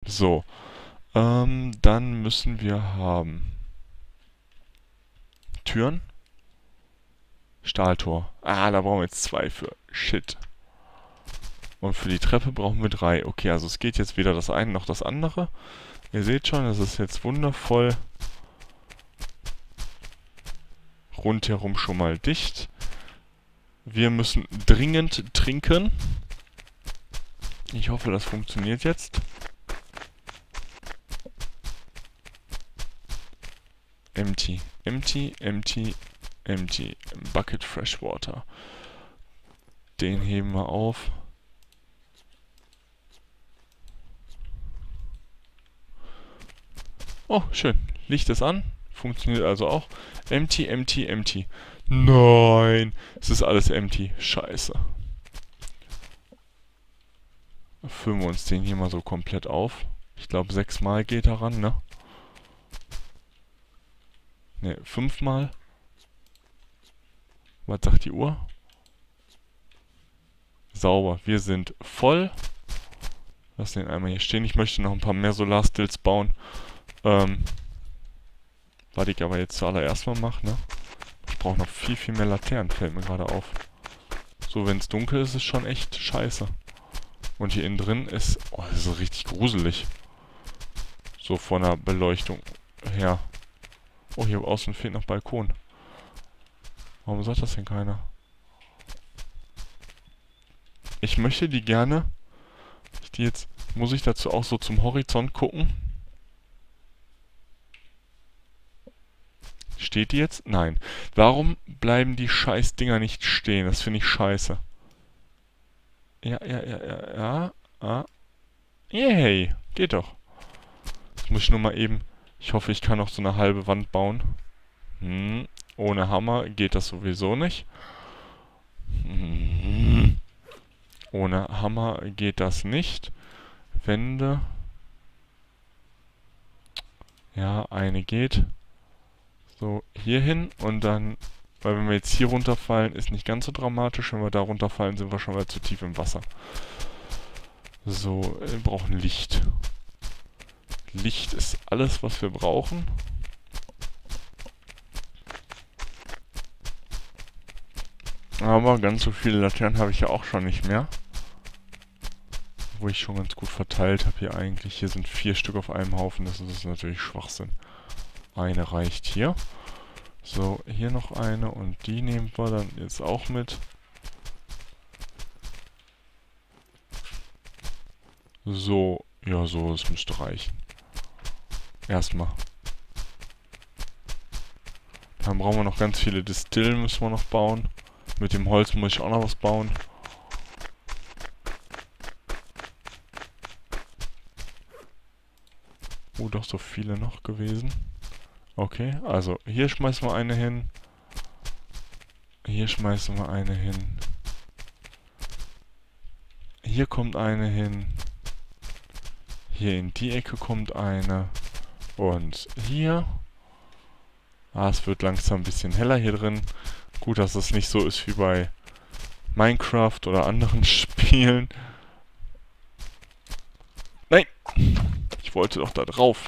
So. Dann müssen wir haben Türen. Stahltor. Ah, da brauchen wir jetzt 2 für. Shit. Und für die Treppe brauchen wir 3. Okay, also es geht jetzt weder das eine noch das andere. Ihr seht schon, es ist jetzt wundervoll rundherum schon mal dicht. Wir müssen dringend trinken. Ich hoffe, das funktioniert jetzt. Empty, empty, empty, empty. Bucket Fresh Water. Den heben wir auf. Oh, schön. Licht ist an. Funktioniert also auch. Empty, empty, empty. Nein, es ist alles empty. Scheiße. Füllen wir uns den hier mal so komplett auf. Ich glaube 6 Mal geht er ran, ne? Ne, 5 Mal. Was sagt die Uhr? Sauber. Wir sind voll. Lass den einmal hier stehen. Ich möchte noch ein paar mehr Solarstills bauen. Was ich aber jetzt zuallererst mal mache, ne? Ich brauche noch viel, viel mehr Laternen, fällt mir gerade auf. So, wenn es dunkel ist, ist schon echt scheiße. Und hier innen drin ist... Oh, das ist richtig gruselig. So von der Beleuchtung her. Oh, hier außen fehlt noch Balkon. Warum sagt das denn keiner? Ich möchte die gerne... Muss ich dazu auch so zum Horizont gucken? Steht die jetzt? Nein. Warum bleiben die scheiß Dinger nicht stehen? Das finde ich scheiße. Ja. Yay. Geht doch. Jetzt muss ich nur mal eben... Ich hoffe, ich kann noch so eine halbe Wand bauen. Ohne Hammer geht das sowieso nicht. Ohne Hammer geht das nicht. Wände. Ja, eine geht. So, hier hin und dann, weil wenn wir jetzt hier runterfallen, ist nicht ganz so dramatisch. Wenn wir da runterfallen, sind wir schon mal zu tief im Wasser. So, wir brauchen Licht. Licht ist alles, was wir brauchen. Aber ganz so viele Laternen habe ich ja auch schon nicht mehr. Wo ich schon ganz gut verteilt habe hier eigentlich. Hier sind 4 Stück auf einem Haufen. Das ist natürlich Schwachsinn. Eine reicht hier. So, hier noch eine und die nehmen wir dann jetzt auch mit. So, ja, so, es müsste reichen. Erstmal. Dann brauchen wir noch ganz viele Distillen, müssen wir noch bauen. Mit dem Holz muss ich auch noch was bauen. Oh, doch so viele noch gewesen. Okay, also hier schmeißen wir eine hin. Hier schmeißen wir eine hin. Hier kommt eine hin. Hier in die Ecke kommt eine. Und hier. Ah, es wird langsam ein bisschen heller hier drin. Gut, dass es nicht so ist wie bei Minecraft oder anderen Spielen. Nein! Ich wollte doch da drauf.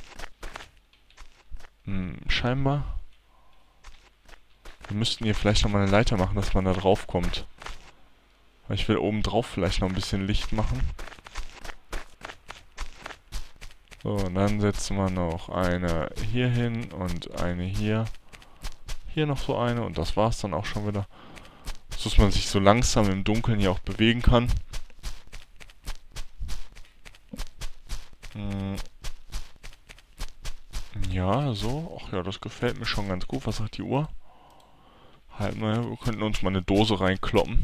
Scheinbar. Wir müssten hier vielleicht nochmal eine Leiter machen, dass man da drauf kommt. Weil ich will oben drauf vielleicht noch ein bisschen Licht machen. So, und dann setzen wir noch eine hier hin und eine hier. Hier noch so eine und das war's dann auch schon wieder. So dass man sich so langsam im Dunkeln hier auch bewegen kann. Ja, so. Ach ja, das gefällt mir schon ganz gut. Was sagt die Uhr? Halt mal, wir könnten uns mal eine Dose reinkloppen.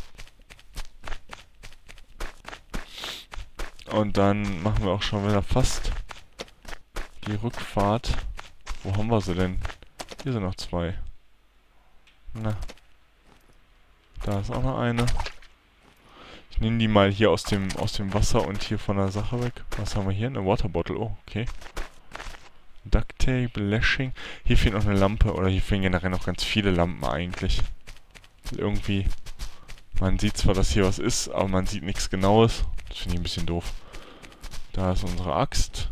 Und dann machen wir auch schon wieder fast die Rückfahrt. Wo haben wir sie denn? Hier sind noch 2. Na. Da ist auch noch eine. Ich nehme die mal hier aus dem Wasser und hier von der Sache weg. Was haben wir hier? Eine Waterbottle. Oh, okay. Duct Tape, Lashing. Hier fehlt noch eine Lampe. Oder hier fehlen generell noch ganz viele Lampen eigentlich. Irgendwie. Man sieht zwar, dass hier was ist, aber man sieht nichts Genaues. Das finde ich ein bisschen doof. Da ist unsere Axt.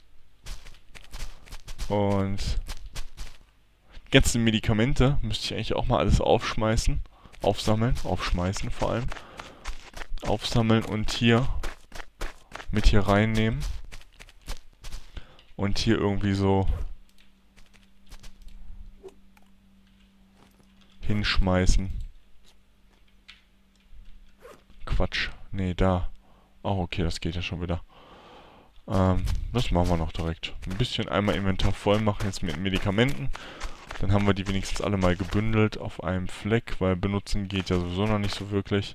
Und die ganzen Medikamente müsste ich eigentlich auch mal alles aufschmeißen. Aufsammeln. Aufschmeißen vor allem. Aufsammeln und hier mit hier reinnehmen. Und hier irgendwie so hinschmeißen. Quatsch. Nee, da. Oh, okay, das geht ja schon wieder. Das machen wir noch direkt. Ein bisschen einmal Inventar voll machen jetzt mit Medikamenten. Dann haben wir die wenigstens alle mal gebündelt auf einem Fleck, weil benutzen geht ja sowieso noch nicht so wirklich.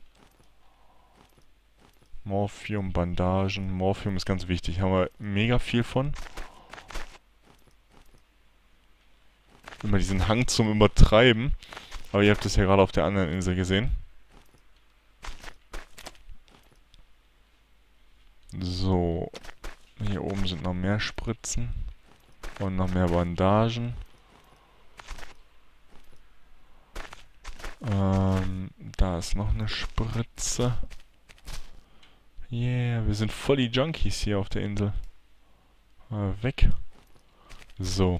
Morphium, Bandagen. Morphium ist ganz wichtig. Haben wir mega viel von. Immer diesen Hang zum Übertreiben. Aber ihr habt das ja gerade auf der anderen Insel gesehen. So. Hier oben sind noch mehr Spritzen. Und noch mehr Bandagen. Da ist noch eine Spritze. Yeah, wir sind voll die Junkies hier auf der Insel. Weg. So.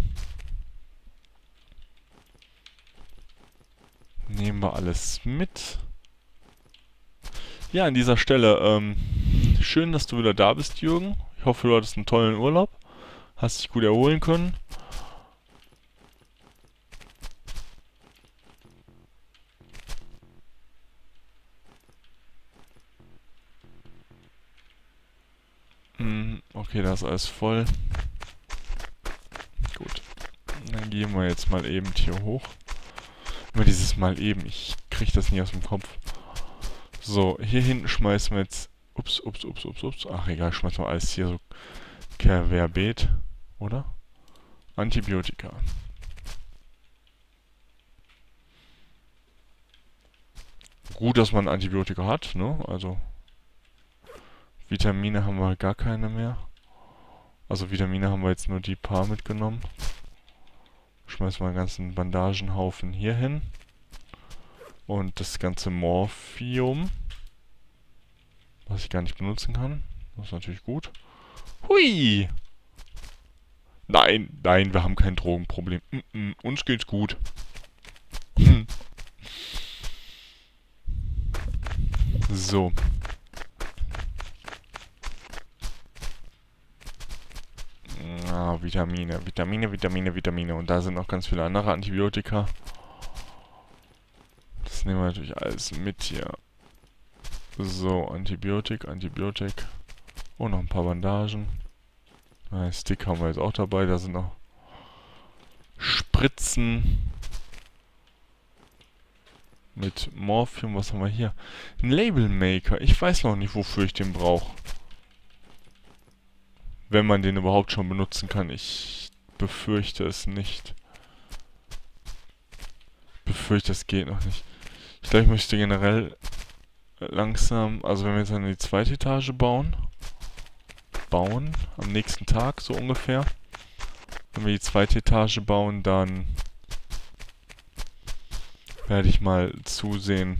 Nehmen wir alles mit. Ja, an dieser Stelle, schön, dass du wieder da bist, Jürgen. Ich hoffe, du hattest einen tollen Urlaub. Hast dich gut erholen können. Okay, da ist alles voll. Gut. Dann gehen wir jetzt mal eben hier hoch. Immer dieses Mal eben. Ich krieg das nie aus dem Kopf. So, hier hinten schmeißen wir jetzt... Ups. Ach, egal, schmeißen wir alles hier so querbeet, oder? Antibiotika. Gut, dass man Antibiotika hat, ne? Also... Vitamine haben wir gar keine mehr. Also Vitamine haben wir jetzt nur die paar mitgenommen. Schmeißen wir den ganzen Bandagenhaufen hier hin. Und das ganze Morphium. Was ich gar nicht benutzen kann. Das ist natürlich gut. Hui! Nein, wir haben kein Drogenproblem. Uns geht's gut. So. Vitamine. Und da sind noch ganz viele andere Antibiotika. Das nehmen wir natürlich alles mit hier. So, Antibiotik. Oh, noch ein paar Bandagen. Stick haben wir jetzt auch dabei. Da sind noch Spritzen. Mit Morphium. Was haben wir hier? Ein Label Maker. Ich weiß noch nicht, wofür ich den brauche. Wenn man den überhaupt schon benutzen kann. Ich befürchte es nicht. Es geht noch nicht. Ich glaube, ich möchte generell langsam, also wenn wir jetzt an die zweite Etage bauen, am nächsten Tag so ungefähr. Wenn wir die zweite Etage bauen, dann werde ich mal zusehen,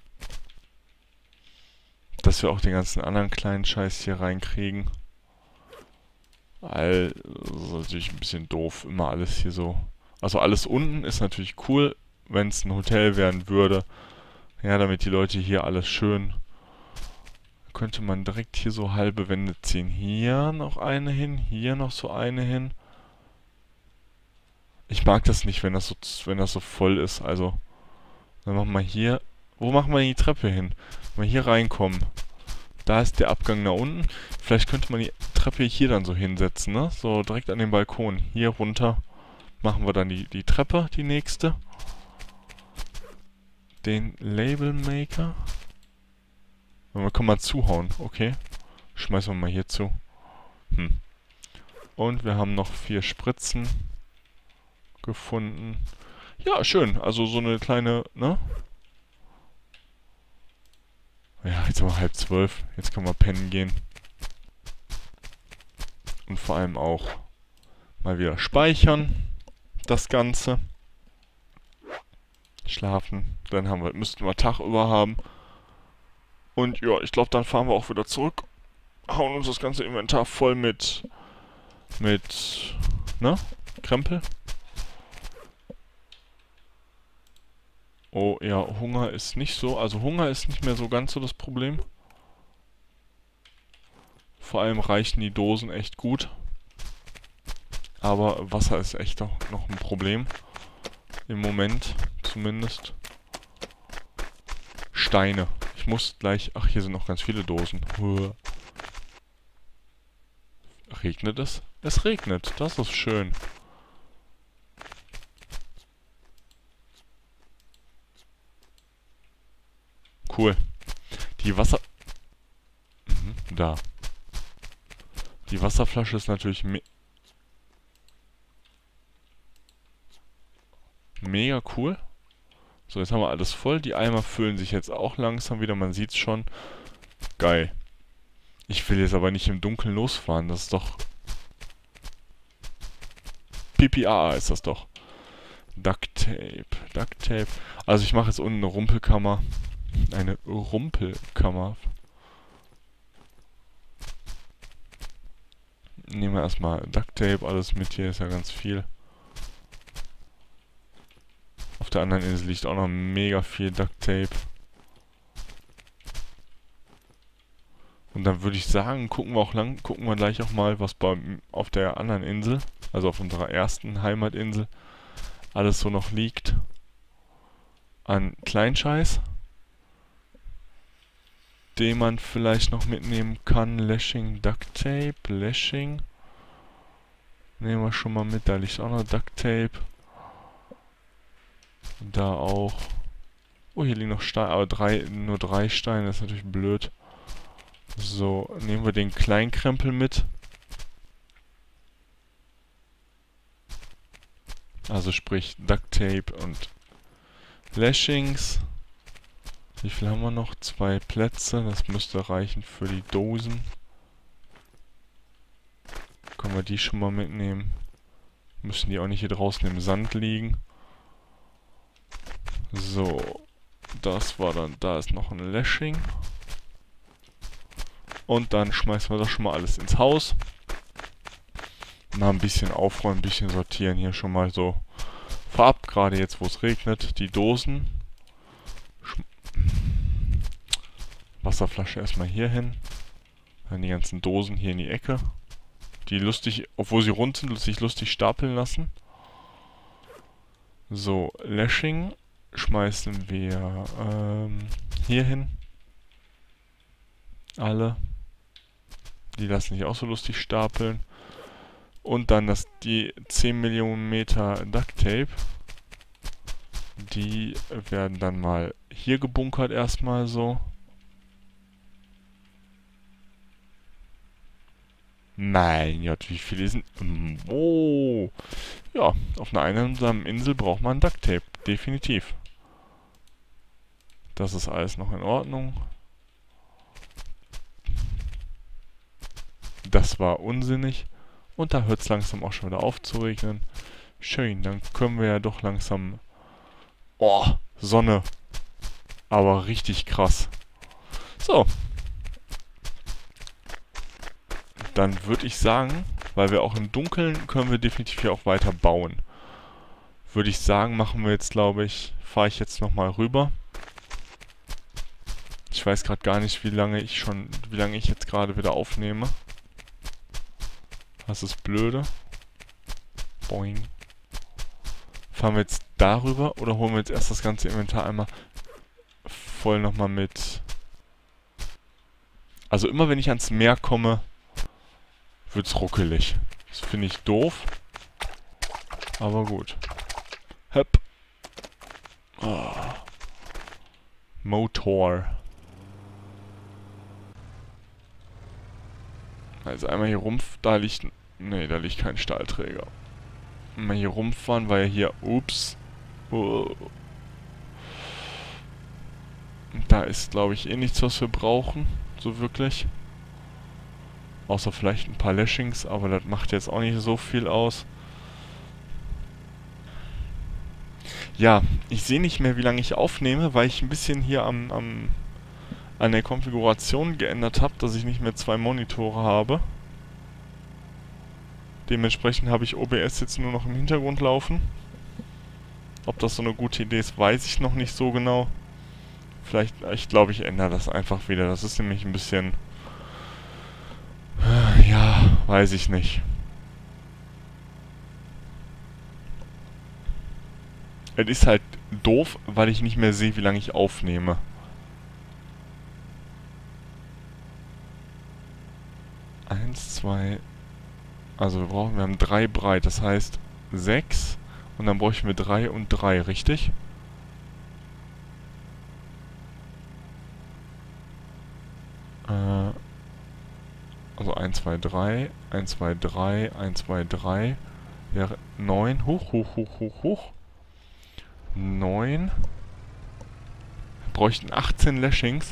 dass wir auch den ganzen anderen kleinen Scheiß hier reinkriegen. Weil, das ist natürlich ein bisschen doof, immer alles hier so. Also alles unten ist natürlich cool, wenn es ein Hotel werden würde. Ja, damit die Leute hier alles schön... Könnte man direkt hier so halbe Wände ziehen. Hier noch eine hin, hier noch so eine hin. Ich mag das nicht, wenn das so voll ist. Also, dann machen wir hier... Wo machen wir die Treppe hin? Wenn wir hier reinkommen. Da ist der Abgang nach unten. Vielleicht könnte man die Treppe hier dann so hinsetzen, ne? So direkt an den Balkon. Hier runter machen wir dann die Treppe, die nächste. Den Label Maker. Wir können mal zuhauen, okay. Schmeißen wir mal hier zu. Und wir haben noch 4 Spritzen gefunden. Ja, schön. Also so eine kleine, ne? Ja, jetzt haben wir 11:30. Jetzt können wir pennen gehen. Und vor allem auch mal wieder speichern. Das Ganze. Schlafen. Dann müssten wir Tag über haben. Und ja, ich glaube, dann fahren wir auch wieder zurück. hauen uns das ganze Inventar voll mit, ne? Krempel. Oh, ja, Hunger ist nicht so, also Hunger ist nicht mehr so ganz so das Problem. Vor allem reichen die Dosen echt gut. Aber Wasser ist echt auch noch ein Problem. Im Moment zumindest. Steine. Ich muss gleich... Ach, hier sind noch ganz viele Dosen. Regnet es? Es regnet. Das ist schön. Cool. Die Wasser... da. Die Wasserflasche ist natürlich mega cool. So, jetzt haben wir alles voll. Die Eimer füllen sich jetzt auch langsam wieder. Man sieht's schon. Geil. Ich will jetzt aber nicht im Dunkeln losfahren. Das ist doch... PPA ist das doch. Duct Tape. Also ich mache jetzt unten eine Rumpelkammer. Eine Rumpelkammer. Nehmen wir erstmal Duct Tape. Alles mit hier ist ja ganz viel. Auf der anderen Insel liegt auch noch mega viel Duct Tape. Und dann würde ich sagen, gucken wir gleich auch mal, was auf der anderen Insel, also auf unserer ersten Heimatinsel, alles so noch liegt. An Kleinscheiß, den man vielleicht noch mitnehmen kann. Lashing, Duct Tape, Lashing. Nehmen wir schon mal mit, da liegt auch noch Duct Tape. Da auch. Oh, hier liegen noch Steine, aber nur 3 Steine, das ist natürlich blöd. So, nehmen wir den Kleinkrempel mit. Also sprich Duct Tape und Lashings. Wie viel haben wir noch? 2 Plätze, das müsste reichen für die Dosen. Können wir die schon mal mitnehmen. Müssen die auch nicht hier draußen im Sand liegen. So, das war dann, da ist noch ein Lashing. Und dann schmeißen wir das schon mal alles ins Haus. Mal ein bisschen aufräumen, ein bisschen sortieren hier schon mal so vorab, gerade jetzt wo es regnet, die Dosen. Wasserflasche erstmal hier hin. Dann die ganzen Dosen hier in die Ecke. Die lustig, obwohl sie rund sind, sich lustig stapeln lassen. So, Lashing schmeißen wir hier hin. Alle. Die lassen sich auch so lustig stapeln. Und dann die 10 mm Duct Tape. Die werden dann mal hier gebunkert erstmal so. Mein Gott, wie viele sind... Oh! Ja, auf einer einsamen Insel braucht man Duct Tape. Definitiv. Das ist alles noch in Ordnung. Das war unsinnig. Und da hört es langsam auch schon wieder auf zu regnen. Schön, dann können wir ja doch langsam... Oh, Sonne. Aber richtig krass. So. Dann würde ich sagen, weil wir auch im Dunkeln können wir definitiv hier auch weiter bauen. Würde ich sagen, machen wir jetzt, glaube ich, fahre ich jetzt nochmal rüber. Ich weiß gerade gar nicht, wie lange ich jetzt gerade wieder aufnehme. Das ist blöde. Boing. Fahren wir jetzt darüber oder holen wir jetzt erst das ganze Inventar einmal voll nochmal mit? Also immer wenn ich ans Meer komme, wird's ruckelig. Das finde ich doof. Aber gut. Höpp. Oh. Motor. Also einmal hier da liegt... Ne, da liegt kein Stahlträger. Mal hier rumfahren, weil hier... Ups. Oh. Da ist, glaube ich, eh nichts, was wir brauchen. So wirklich. Außer vielleicht ein paar Lashings, aber das macht jetzt auch nicht so viel aus. Ja, ich sehe nicht mehr, wie lange ich aufnehme, weil ich ein bisschen hier am an der Konfiguration geändert habe, dass ich nicht mehr 2 Monitore habe. Dementsprechend habe ich OBS jetzt nur noch im Hintergrund laufen. Ob das so eine gute Idee ist, weiß ich noch nicht so genau. Vielleicht, ich glaube, ich ändere das einfach wieder. Das ist nämlich ein bisschen... Ja, weiß ich nicht. Es ist halt doof, weil ich nicht mehr sehe, wie lange ich aufnehme. Eins, zwei... Also wir haben 3 breit, das heißt 6. Und dann bräuchten wir 3 und 3, richtig? Also 1, 2, 3, 1, 2, 3, 1, 2, 3 wäre 9. Hoch. 9. Wir bräuchten 18 Lashings.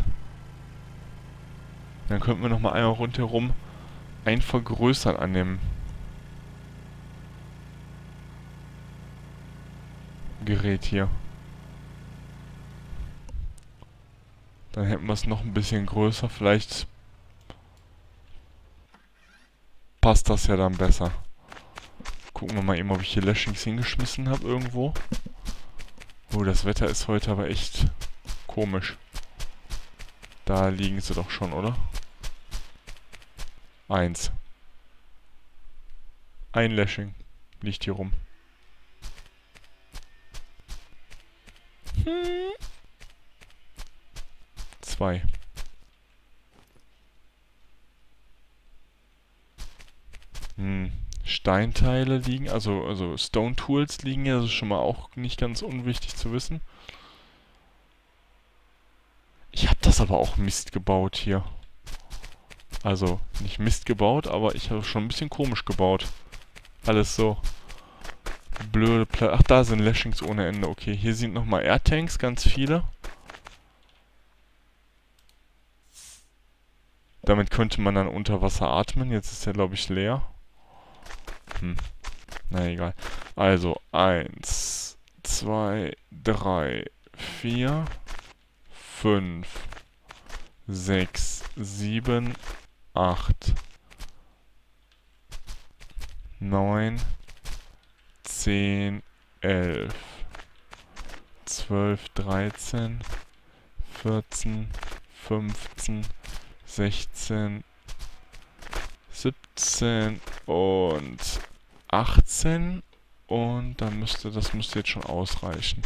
Dann könnten wir nochmal einmal rundherum ein vergrößern an dem Gerät hier. Dann hätten wir es noch ein bisschen größer. Vielleicht passt das ja dann besser. Gucken wir mal eben, ob ich hier Lashings hingeschmissen habe irgendwo. Oh, das Wetter ist heute aber echt komisch. Da liegen sie doch schon, oder? 1. Ein Lashing liegt hier rum. 2. Steinteile liegen, also Stone Tools liegen hier, das ist schon mal auch nicht ganz unwichtig zu wissen. Ich habe das aber auch Mist gebaut hier. Also, nicht Mist gebaut, aber ich habe schon ein bisschen komisch gebaut. Alles so blöde Ach, da sind Lashings ohne Ende. Okay, hier sind nochmal Airtanks, ganz viele. Damit könnte man dann unter Wasser atmen. Jetzt ist er, glaube ich, leer. Na egal. Also, 1, 2, 3, 4, 5, 6, 7, 8, 9, 10, 11, 12, 13, 14, 15, 16, 17 und 18 und dann das müsste jetzt schon ausreichen,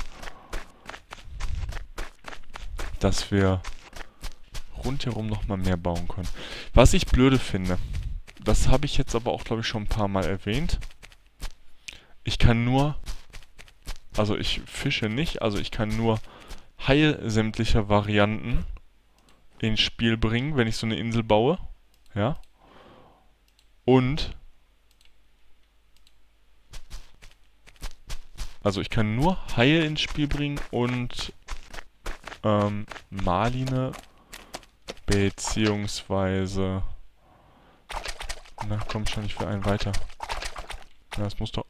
dass wir rundherum nochmal mehr bauen können. Was ich blöde finde, das habe ich jetzt aber auch, glaube ich, schon ein paar Mal erwähnt. Ich kann nur, also ich fische nicht, also ich kann nur Haie sämtlicher Varianten ins Spiel bringen, wenn ich so eine Insel baue. Ja. Und also ich kann nur Haie ins Spiel bringen und Marline beziehungsweise na komm schon, ich will einen weiter. Na, das muss doch...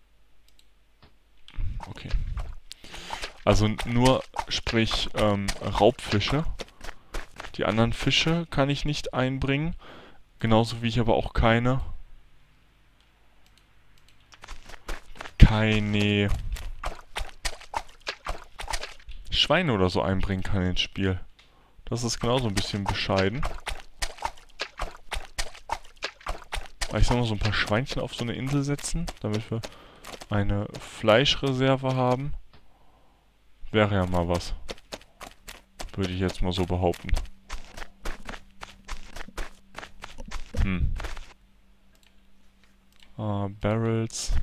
Okay. Also nur, sprich, Raubfische. Die anderen Fische kann ich nicht einbringen. Genauso wie ich aber auch keine Schweine oder so einbringen kann ins Spiel. Das ist genauso ein bisschen bescheiden. Aber ich soll noch so ein paar Schweinchen auf so eine Insel setzen, damit wir eine Fleischreserve haben. Wäre ja mal was. Würde ich jetzt mal so behaupten. Barrels.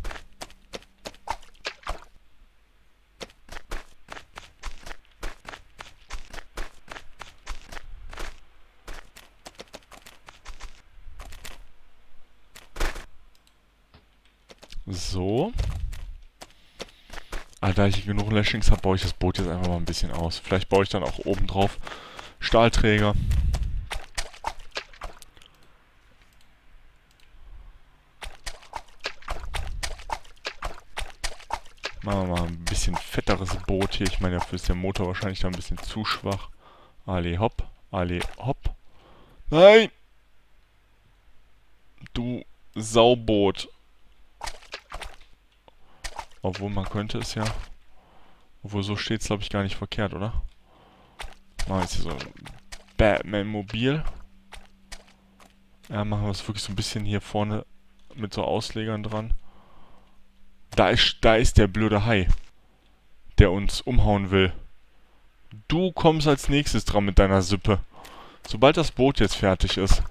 So. Da ich genug Lashings habe, baue ich das Boot jetzt einfach mal ein bisschen aus. Vielleicht baue ich dann auch oben drauf Stahlträger. Machen wir mal ein bisschen fetteres Boot hier. Ich meine, dafür ist der Motor wahrscheinlich da ein bisschen zu schwach. Ali hopp. Alle, hopp. Nein! Du Sauboot. Obwohl, man könnte es ja... Obwohl, so steht es, glaube ich, gar nicht verkehrt, oder? Machen wir jetzt hier so ein Batman-Mobil. Ja, machen wir es wirklich so ein bisschen hier vorne mit so Auslegern dran. Da ist der blöde Hai, der uns umhauen will. Du kommst als nächstes dran mit deiner Sippe. Sobald das Boot jetzt fertig ist.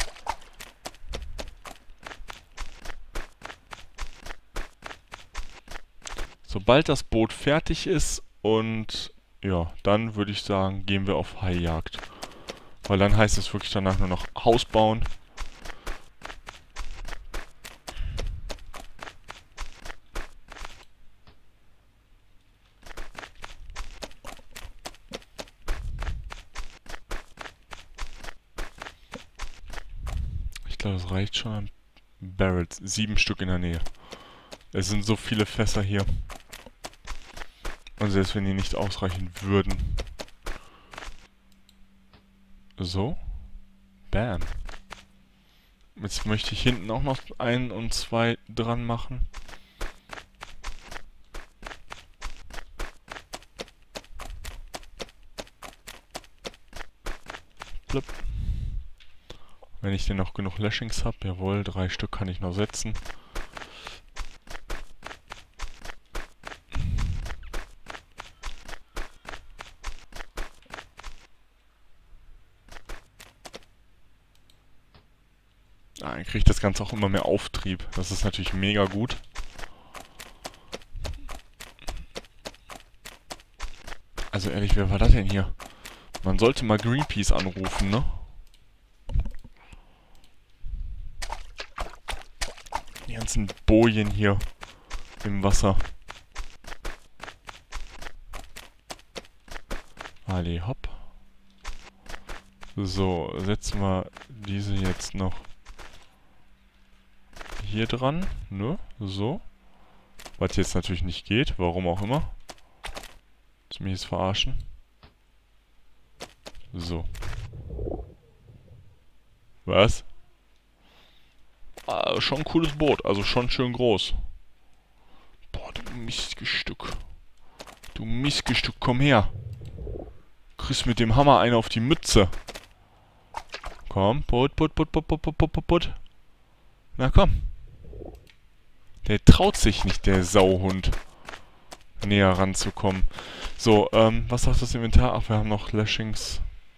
Sobald das Boot fertig ist und ja, dann würde ich sagen, gehen wir auf Haijagd. Weil dann heißt es wirklich danach nur noch Haus bauen. Ich glaube, das reicht schon an Barrels. 7 Stück in der Nähe. Es sind so viele Fässer hier. Und selbst wenn die nicht ausreichen würden. So. Bam. Jetzt möchte ich hinten auch noch 1 und 2 dran machen. Blub. Wenn ich denn noch genug Lashings habe, jawohl, 3 Stück kann ich noch setzen. Dann kriegt das Ganze auch immer mehr Auftrieb. Das ist natürlich mega gut. Also ehrlich, wer war das denn hier? Man sollte mal Greenpeace anrufen, ne? Die ganzen Bojen hier im Wasser. Alle, hopp. So, setzen wir diese jetzt noch hier dran, ne? So. Was jetzt natürlich nicht geht, warum auch immer. Willst du mich jetzt verarschen? So. Was? Schon ein cooles Boot, also schon schön groß. Boah, du Mistgestück. Du Mistgestück, komm her. Kriegst mit dem Hammer einen auf die Mütze. Komm, put. Na komm. Der traut sich nicht, der Sauhund, näher ranzukommen. So, was sagt das Inventar? Ach, wir haben noch Lashings.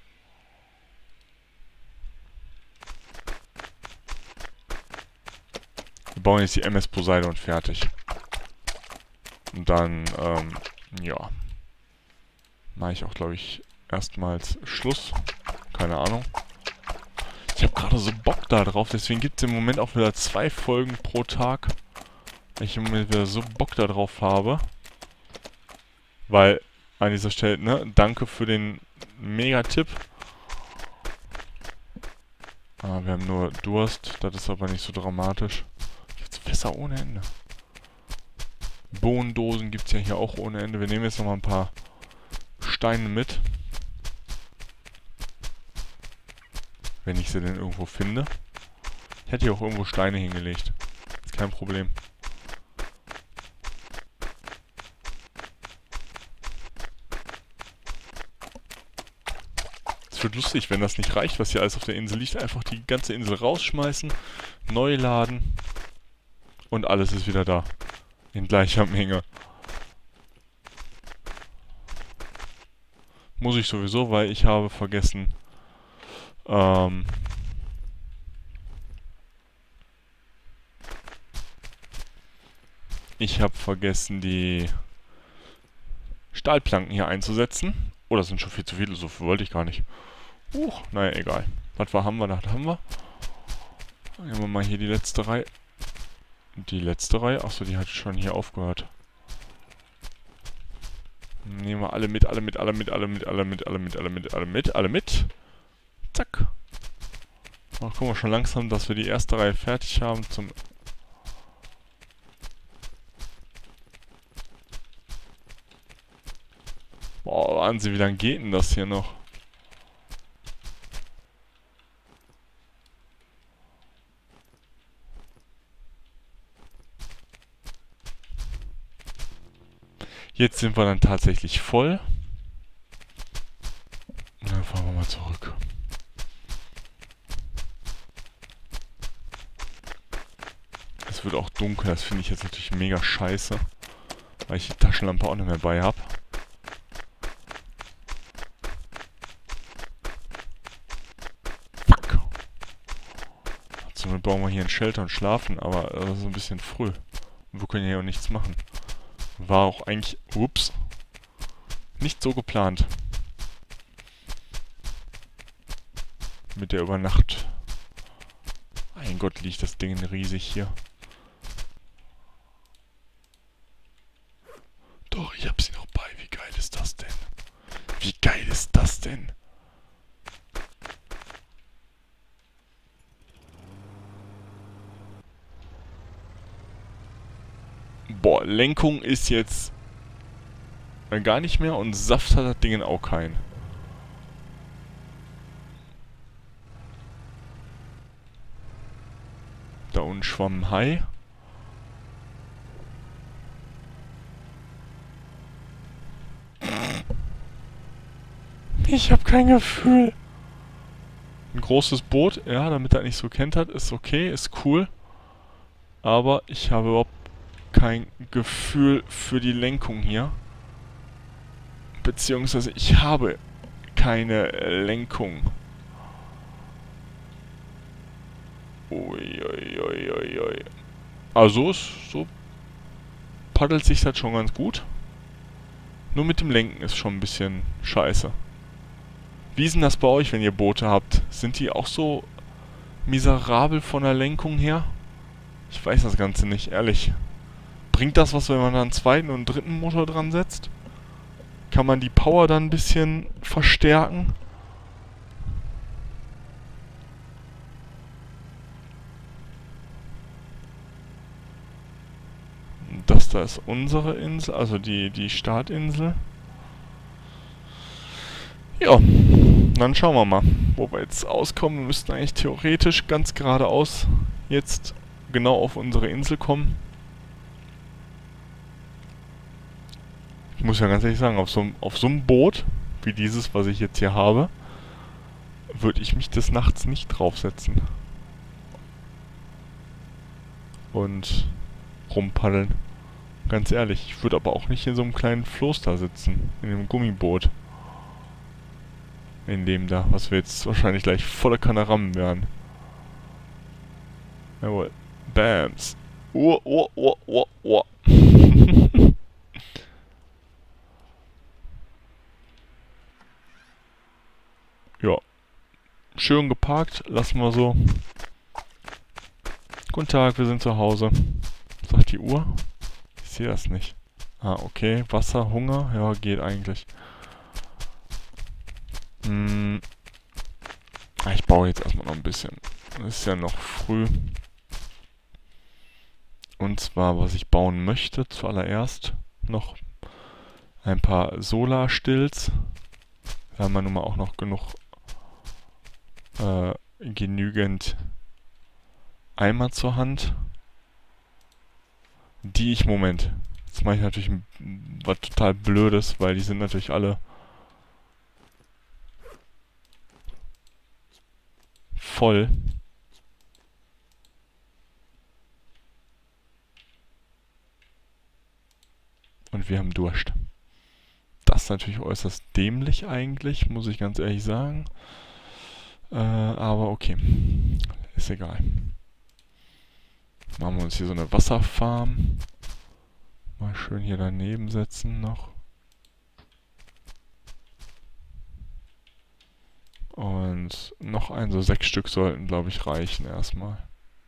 Wir bauen jetzt die MS Poseidon fertig. Und dann, ja. Mache ich auch, glaube ich, erstmals Schluss. Keine Ahnung. Ich habe gerade so Bock da drauf, deswegen gibt es im Moment auch wieder 2 Folgen pro Tag. Weil ich im Moment wieder so Bock da drauf habe. Weil, an dieser Stelle, ne, danke für den Mega-Tipp. Ah, wir haben nur Durst, das ist aber nicht so dramatisch. Jetzt Fässer ohne Ende. Bohnendosen gibt es ja hier auch ohne Ende. Wir nehmen jetzt nochmal ein paar Steine mit. Wenn ich sie denn irgendwo finde. Ich hätte hier auch irgendwo Steine hingelegt. Ist kein Problem. Es wird lustig, wenn das nicht reicht, was hier alles auf der Insel liegt. Einfach die ganze Insel rausschmeißen, neu laden und alles ist wieder da. In gleicher Menge. Muss ich sowieso, weil ich habe vergessen, die Stahlplanken hier einzusetzen. Oh, das sind schon viel zu viele, so viel wollte ich gar nicht. Naja, egal. Was haben wir? Das haben wir. Nehmen wir mal hier die letzte Reihe. Die letzte Reihe? Achso, die hat schon hier aufgehört. Nehmen wir alle mit. Zack. Ach, gucken wir schon langsam, dass wir die erste Reihe fertig haben zum... Boah, Wahnsinn, wie lange geht denn das hier noch? Jetzt sind wir dann tatsächlich voll. Und dann fahren wir mal zurück. Es wird auch dunkel, das finde ich jetzt natürlich mega scheiße. Weil ich die Taschenlampe auch nicht mehr bei habe. Fuck. Somit bauen wir hier ein Shelter und schlafen, aber das ist ein bisschen früh. Und wir können hier auch nichts machen. War auch eigentlich, ups, nicht so geplant. Mit der Übernacht. Mein Gott, liegt das Ding riesig hier. Doch, ich hab sie noch bei. Wie geil ist das denn? Wie geil ist das denn? Boah, Lenkung ist jetzt gar nicht mehr und Saft hat das Ding auch keinen. Da unten schwamm ein Hai. Ich habe kein Gefühl. Ein großes Boot, ja, damit er nicht so kentert, ist okay, ist cool. Aber ich habe überhaupt kein Gefühl für die Lenkung hier. Beziehungsweise ich habe keine Lenkung. Uiuiuiui. Also so paddelt sich das schon ganz gut. Nur mit dem Lenken ist schon ein bisschen scheiße. Wie ist denn das bei euch, wenn ihr Boote habt? Sind die auch so miserabel von der Lenkung her? Ich weiß das Ganze nicht, ehrlich. Bringt das was, wenn man da einen zweiten und einen dritten Motor dran setzt? Kann man die Power dann ein bisschen verstärken? Das da ist unsere Insel, also die Startinsel. Ja, dann schauen wir mal, wo wir jetzt auskommen. Wir müssten eigentlich theoretisch ganz geradeaus jetzt genau auf unsere Insel kommen. Ich muss ja ganz ehrlich sagen, auf so einem Boot, wie dieses, was ich jetzt hier habe, würde ich mich des Nachts nicht draufsetzen. Und rumpaddeln. Ganz ehrlich, ich würde aber auch nicht in so einem kleinen Floß da sitzen. In dem Gummiboot. In dem da, was wir jetzt wahrscheinlich gleich volle Kanne rammen werden. Jawohl. Bams. Ja. Schön geparkt, lassen wir so. Guten Tag, wir sind zu Hause. Sagt die Uhr? Ich sehe das nicht. Ah, okay. Wasser, Hunger? Ja, geht eigentlich. Ich baue jetzt erstmal noch ein bisschen. Es ist ja noch früh. Und zwar, was ich bauen möchte, zuallererst noch ein paar Solarstills. Da haben wir nun mal auch noch genügend Eimer zur Hand. Die ich, Moment, jetzt mache ich natürlich was total Blödes, weil die sind natürlich alle voll. Und wir haben Durst. Das ist natürlich äußerst dämlich eigentlich, muss ich ganz ehrlich sagen. Aber okay. Ist egal. Machen wir uns hier so eine Wasserfarm. Mal schön hier daneben setzen noch. Und noch so 6 Stück sollten, glaube ich, reichen erstmal.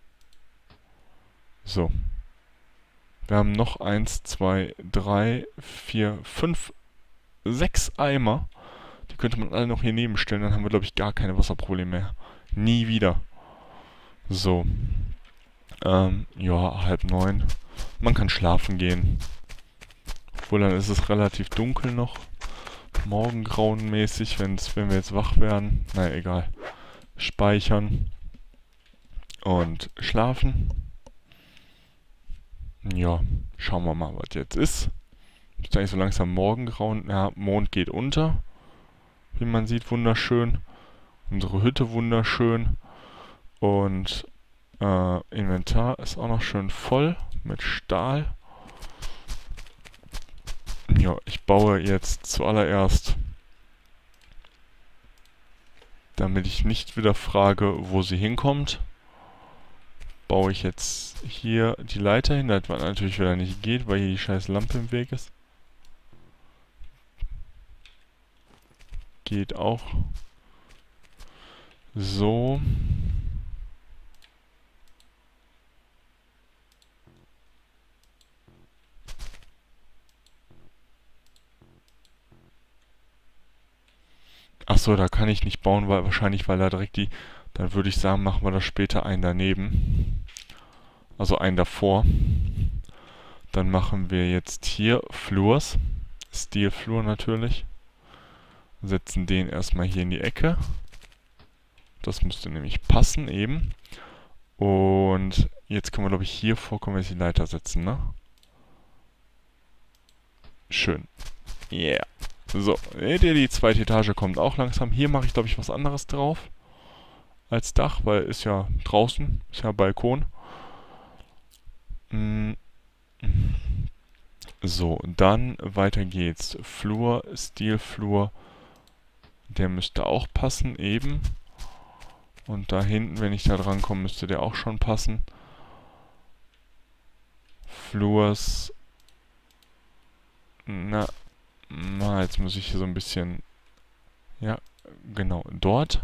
So. Wir haben noch 1, 2, 3, 4, 5, 6 Eimer. Die könnte man alle noch hier nebenstellen, dann haben wir, glaube ich, gar keine Wasserprobleme mehr. Nie wieder. So. Ja, 8:30. Man kann schlafen gehen. Obwohl, dann ist es relativ dunkel noch. Morgengrauenmäßig, wenn wir jetzt wach werden. Naja, egal. Speichern. Und schlafen. Ja, schauen wir mal, was jetzt ist. Ist eigentlich so langsam Morgengrau. Ja, Mond geht unter. Wie man sieht, wunderschön. Unsere Hütte wunderschön. Und Inventar ist auch noch schön voll mit Stahl. Ja, ich baue jetzt zuallererst, damit ich nicht wieder frage, wo sie hinkommt, baue ich jetzt hier die Leiter hin, das natürlich wieder nicht geht, weil hier die scheiß Lampe im Weg ist. Geht auch. So. Achso, da kann ich nicht bauen, weil wahrscheinlich, weil da direkt die... Dann würde ich sagen, machen wir da später einen daneben. Also einen davor. Dann machen wir jetzt hier Flurs. Steel-Flur natürlich. Setzen den erstmal hier in die Ecke. Das müsste nämlich passen eben. Und jetzt können wir, glaube ich, hier vorkommen, jetzt die Leiter setzen, ne? Schön. Yeah. So, die zweite Etage kommt auch langsam. Hier mache ich, glaube ich, was anderes drauf. Als Dach, weil ist ja draußen, ist ja Balkon. So, dann weiter geht's. Flur, Stilflur. Der müsste auch passen, eben. Und da hinten, wenn ich da dran komme, müsste der auch schon passen. Flurs. Na, jetzt muss ich hier so ein bisschen... Ja, genau, dort.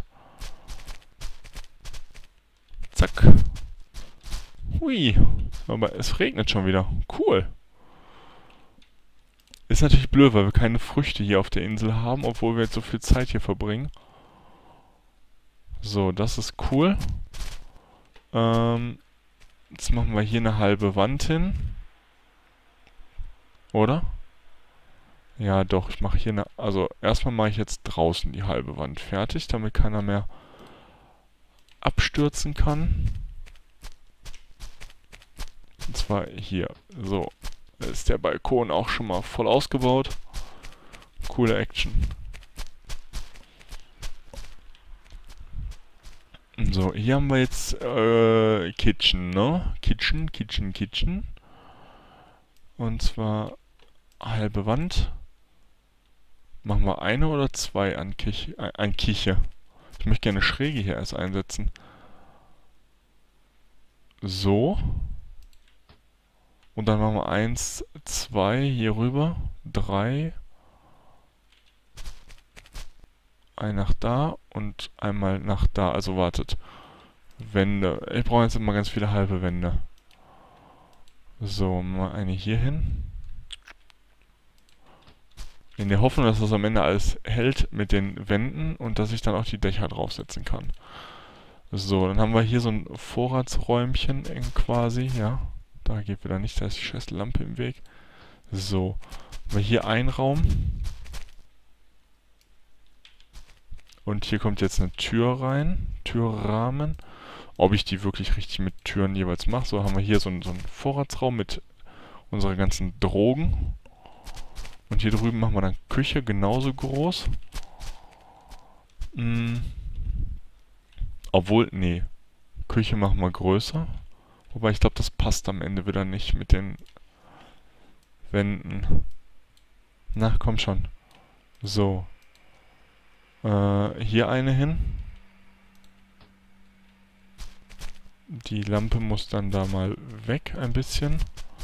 Zack. Hui. Aber es regnet schon wieder. Cool. Ist natürlich blöd, weil wir keine Früchte hier auf der Insel haben, obwohl wir jetzt so viel Zeit hier verbringen. So, das ist cool. Jetzt machen wir hier eine halbe Wand hin. Oder? Ja, doch, ich mache hier eine... Also, erstmal mache ich jetzt draußen die halbe Wand fertig, damit keiner mehr abstürzen kann. Und zwar hier. So, da ist der Balkon auch schon mal voll ausgebaut. Coole Action. So, hier haben wir jetzt Kitchen, ne? Kitchen. Und zwar halbe Wand. Machen wir eine oder zwei an Küche? Ich möchte gerne Schräge hier erst einsetzen. So. Und dann machen wir 1, 2 hier rüber. 3. Ein nach da und einmal nach da. Also wartet. Wände. Ich brauche jetzt immer ganz viele halbe Wände. So, mal eine hier hin. In der Hoffnung, dass das am Ende alles hält mit den Wänden und dass ich dann auch die Dächer draufsetzen kann. So, dann haben wir hier so ein Vorratsräumchen quasi, ja. Da geht wieder nicht, da ist die scheiß Lampe im Weg. So, haben wir hier einen Raum. Und hier kommt jetzt eine Tür rein, Türrahmen. Ob ich die wirklich richtig mit Türen jeweils mache. So, haben wir hier so einen Vorratsraum mit unseren ganzen Drogen. Und hier drüben machen wir dann Küche, genauso groß. Obwohl, nee. Küche machen wir größer. Wobei, ich glaube, das passt am Ende wieder nicht mit den Wänden. Na, komm schon. So. Hier eine hin. Die Lampe muss dann da mal weg ein bisschen.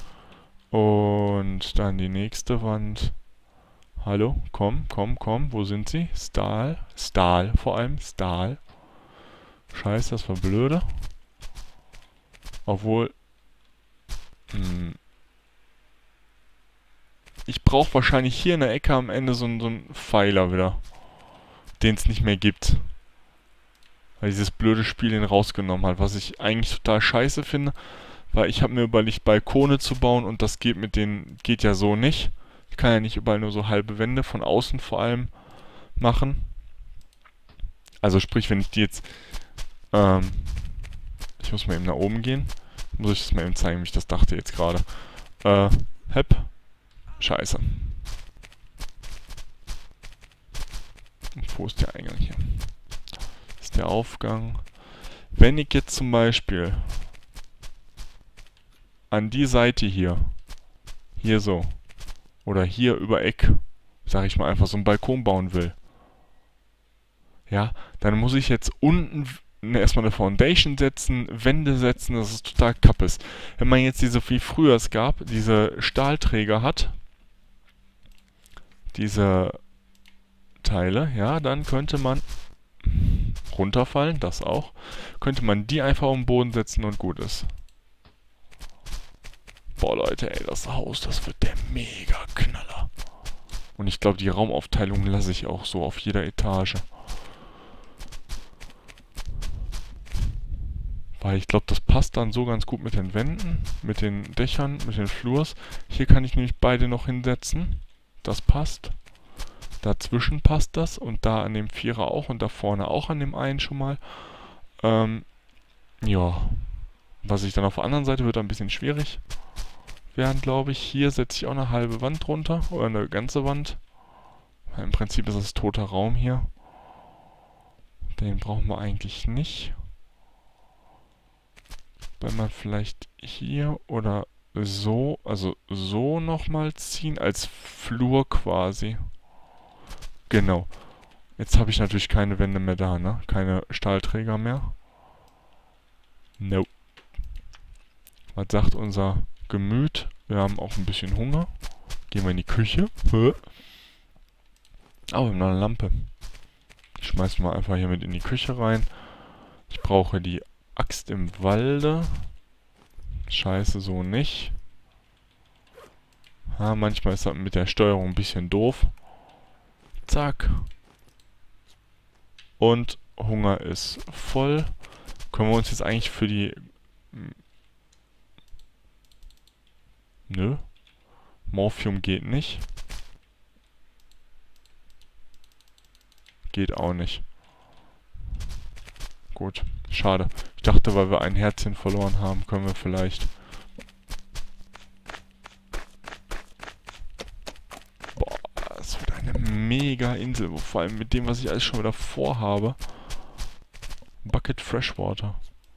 Und dann die nächste Wand. Hallo, komm. Wo sind sie? Stahl vor allem. Stahl. Scheiße, das war blöde. Obwohl... Ich brauche wahrscheinlich hier in der Ecke am Ende so einen Pfeiler wieder. Den es nicht mehr gibt. Weil dieses blöde Spiel den rausgenommen hat. Was ich eigentlich total scheiße finde. Weil ich habe mir überlegt, Balkone zu bauen und das geht mit denen, geht ja so nicht. Ich kann ja nicht überall nur so halbe Wände, von außen vor allem, machen. Also sprich, wenn ich die jetzt, ich muss mal eben nach oben gehen. Muss ich das mal eben zeigen, wie ich das dachte jetzt gerade. Scheiße. Und wo ist der Eingang hier? Das ist der Aufgang. Wenn ich jetzt zum Beispiel an die Seite hier so, oder hier über Eck, sag ich mal, einfach so einen Balkon bauen will, ja, dann muss ich jetzt unten erstmal eine Foundation setzen, Wände setzen, dass es total kapp ist. Wenn man jetzt diese, wie früher es gab, diese Stahlträger hat, diese Teile, ja, dann könnte man runterfallen, das auch, könnte man die einfach auf den Boden setzen und gut ist. Boah, Leute, ey, das Haus, das wird der Mega-Knaller. Und ich glaube, die Raumaufteilung lasse ich auch so auf jeder Etage. Weil ich glaube, das passt dann so ganz gut mit den Wänden, mit den Dächern, mit den Flurs. Hier kann ich nämlich beide noch hinsetzen. Das passt. Dazwischen passt das und da an dem Vierer auch und da vorne auch an dem einen schon mal. Ja. Was ich dann auf der anderen Seite wird ein bisschen schwierig werden, glaube ich. Hier setze ich auch eine halbe Wand drunter oder eine ganze Wand. Weil im Prinzip ist das toter Raum hier. Den brauchen wir eigentlich nicht. Wenn man vielleicht hier oder so, also so nochmal ziehen, als Flur quasi. Genau. Jetzt habe ich natürlich keine Wände mehr da, ne? Keine Stahlträger mehr. Nope. Was sagt unser Gemüt? Wir haben auch ein bisschen Hunger. Gehen wir in die Küche. Oh, wir haben noch eine Lampe. Die schmeißen wir einfach hier mit in die Küche rein. Ich brauche die Axt im Walde. Scheiße, so nicht. Ja, manchmal ist das mit der Steuerung ein bisschen doof. Zack. Und Hunger ist voll. Können wir uns jetzt eigentlich für die... Nö. Morphium geht nicht. Geht auch nicht. Gut. Schade. Ich dachte, weil wir ein Herzchen verloren haben, können wir vielleicht... Boah, das wird eine mega Insel. Vor allem mit dem, was ich alles schon wieder vorhabe. Bucket Freshwater.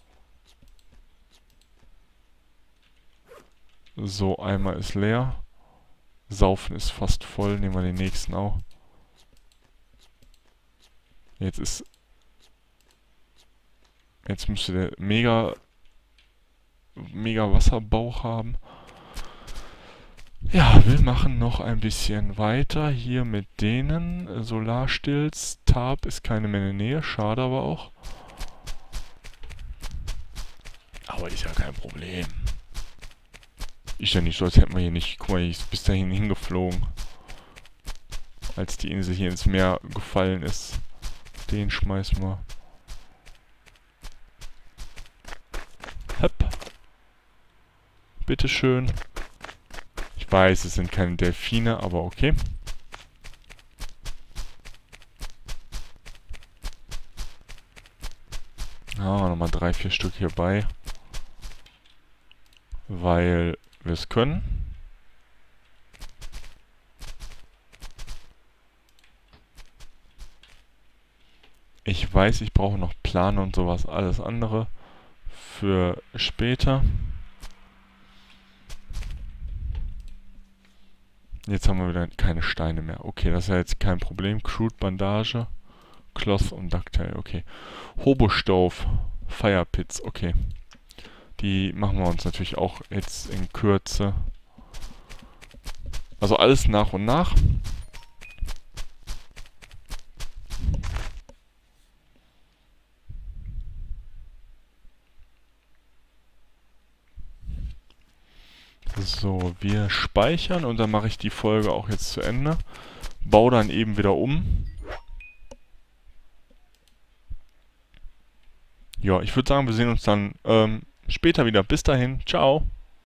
So, einmal ist leer. Saufen ist fast voll. Nehmen wir den nächsten auch. Jetzt müsste der mega Wasserbauch haben. Ja, wir machen noch ein bisschen weiter hier mit denen. Solarstills. Tarp ist keine mehr in der Nähe. Schade aber auch. Aber ist ja kein Problem. Ist ja nicht so, als hätten wir hier nicht... Guck mal, ich ist bis dahin hingeflogen. Als die Insel hier ins Meer gefallen ist. Den schmeißen wir. Hopp. Bitteschön. Ich weiß, es sind keine Delfine, aber okay. Ja, nochmal 3, 4 Stück hierbei. Weil wir es können. Ich weiß, ich brauche noch Plane und sowas, alles andere für später. Jetzt haben wir wieder keine Steine mehr. Okay, das ist ja jetzt kein Problem. Crude Bandage, Cloth und Ducktail, okay. Hobostove, Firepits, okay. Die machen wir uns natürlich auch jetzt in Kürze. Also alles nach und nach. So, wir speichern und dann mache ich die Folge auch jetzt zu Ende. Baue dann eben wieder um. Ja, ich würde sagen, wir sehen uns dann später wieder. Bis dahin. Ciao.